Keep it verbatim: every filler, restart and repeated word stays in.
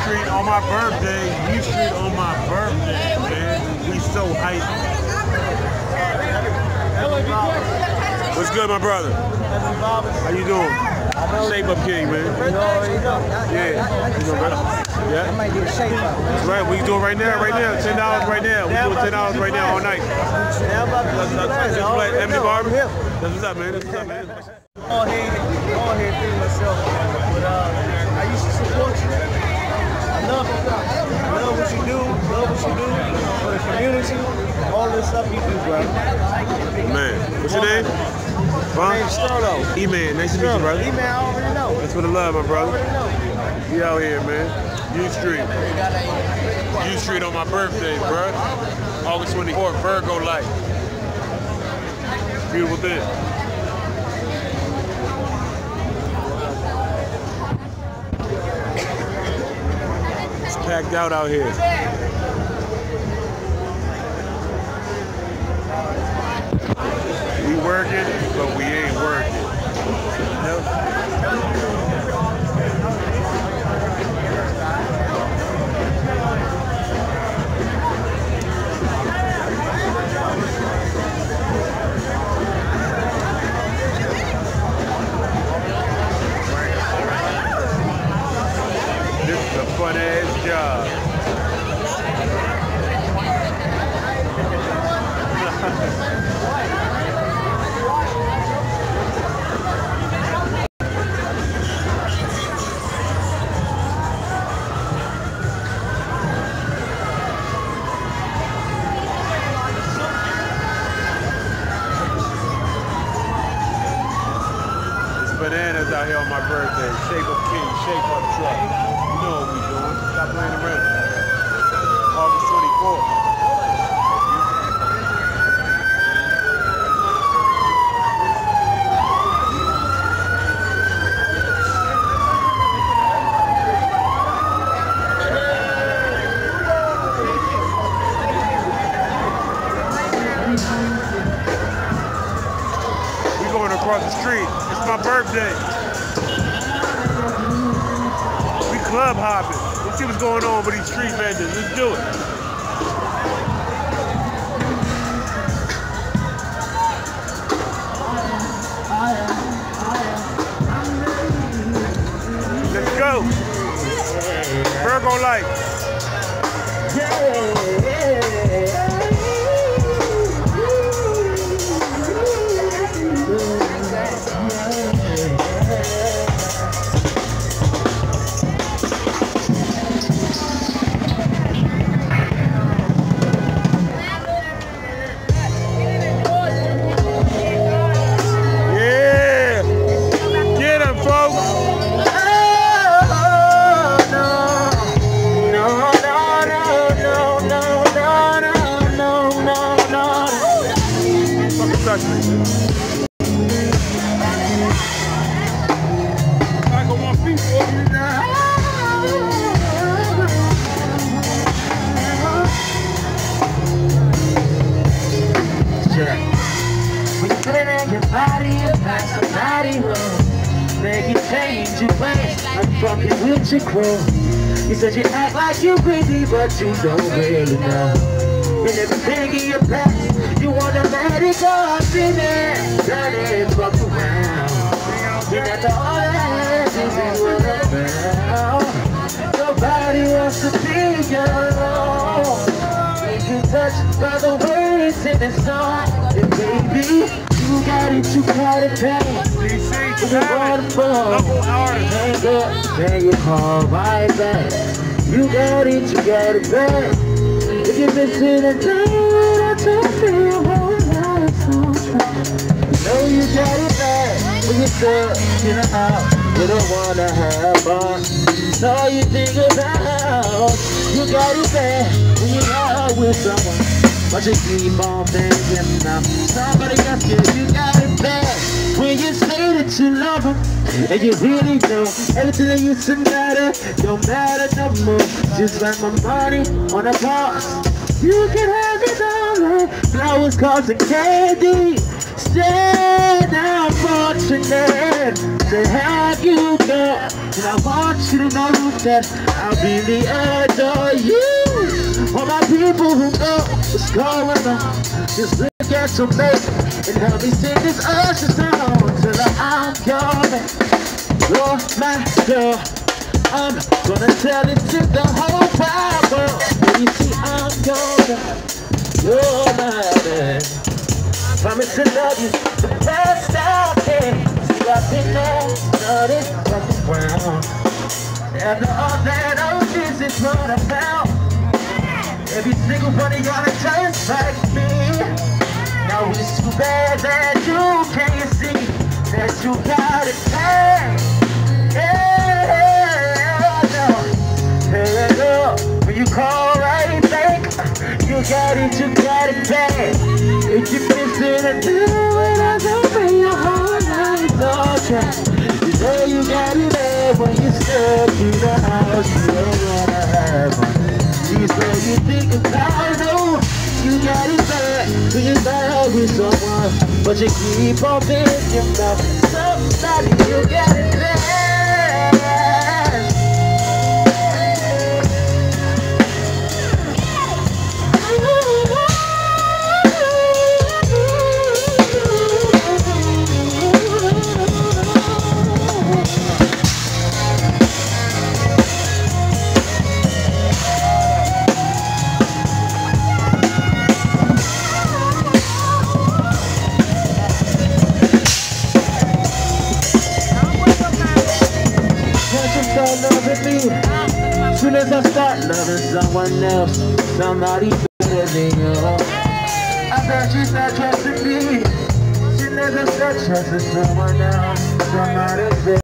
Street on my birthday. U Street on my birthday, man. We so hyped. What's good, my brother? How you doing? Shape Up King, man. Yeah. You know, brother? Yeah. I might get a shape up. That's right. We doing right now, right now. Ten dollars right now. We doing ten dollars right now all night. That's Emily Barber. That's what's up, man. That's what's up, man. All here, all here feeling myself. But uh, I used to support you. I love you. I love what you do. Love what you do for the community. All this stuff you do, bro. Man, what's your name? My name's Sterlo. E-Man, nice to meet you, brother. E-Man, I already know. That's for the love, my brother. I already know. We out here, man. U Street. U Street on my birthday, bro. August twenty-fourth, Virgo light. Beautiful thing. It's packed out out here. We working, but we ain't working. This is a fun ass job. Bananas out here on my birthday. Shape Up King, Shape Up Truck. You know what we doing. Stop playing around. August twenty-fourth. We going across the street. It's my birthday. We club hopping. Let's see what's going on with these street vendors. Let's do it. Let's go. Virgo light. Touch me. I got one piece for you now. When you put it in your body, you pack somebody home. Make it change your ways. I'm fucking with your crew. You said you act like you crazy, but you don't really know. And everything in your past, you wanna let it go, spin it, let it fuck around. And after all that, this is what about. Nobody wants to be your own. You can touch by the words in the song. And baby, you got it, you got it bad. You got it for hang up, then you call right back. You got it, you got it bad. If you're missing a day, I don't feel whole lot so you know you got it bad. When you're stuck in a house, you don't wanna have fun. It's all you think about. You got it bad when you're out with someone, but you keep on thinking now somebody else gives you got it bad. When you say that you love them, and you really know everything that used to matter don't matter no more. Just like my money on a box, you can have it all. Flowers, cards, and candy. Stand out fortunate to have you go. And I want you to know that I really adore you. All my people who know what's going on, just look at your mate and help me sing this Usher song till I'm coming. You're my girl, I'm gonna tell it to the whole wide world. When you see I'm gonna, you're my man. Promise to love you the best I can. See I've been there, done it, fucking brown. After all that old this is what I found. Every single one of y'all are just like me. Now it's too bad that you can't see that you got it bad. Yeah, no. Hey, look, when you call right back, you got it, you got it bad. If you missing a do it, I don't bring your whole life, okay. You know you got it bad when you step to the house, you don't wanna have one. You say you think about it, no, you got it bad when you're not with someone, but you keep on thinking about somebody, you got it bad. Soon as I start loving someone else, somebody better than you. I thought you start trusting me. Soon as I start trusting someone else, somebody better.